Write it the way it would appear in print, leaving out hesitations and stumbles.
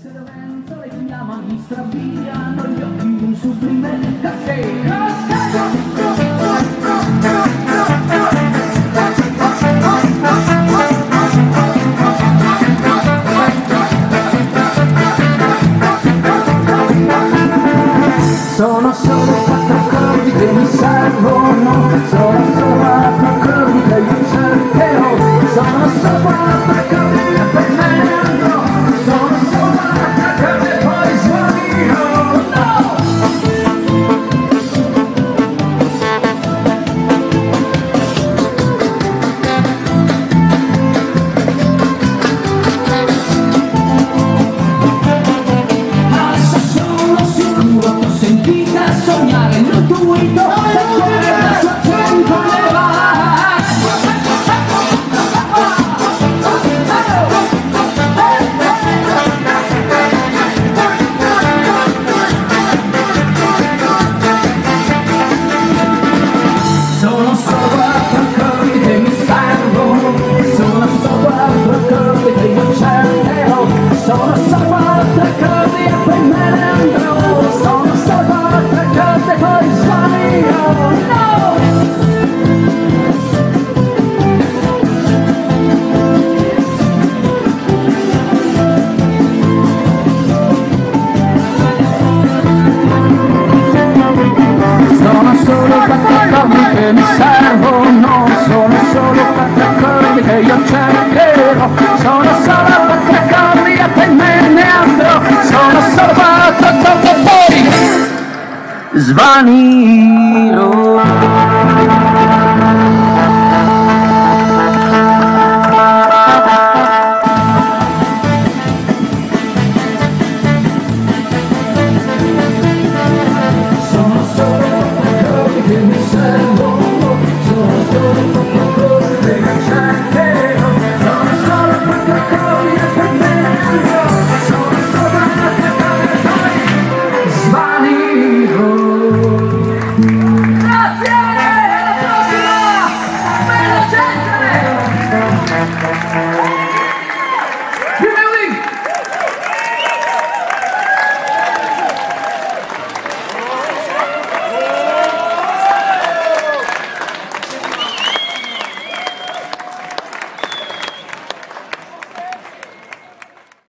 Sono solo quattro accordi che mi servono, sono solo quattro accordi che io cercherò, sono solo quattro accordi che per me ne andrò, sono solo quattro accordi e poi svanirò, no! Adesso sono sicuro che ho sentito sognare l'intuito da quella sua tempo ne va. Sono solo quattro accordi che mi servono, sono solo quattro accordi che io cercherò, sono solo quattro accordi e poi me ne andrò, sono solo quattro accordi e poi svanirò, no! Sono solo quattro accordi che mi servono, sono solo quattro accordi che io cercherò, sono solo quattro accordi e poi me ne andrò, sono solo quattro accordi e poi svanirò.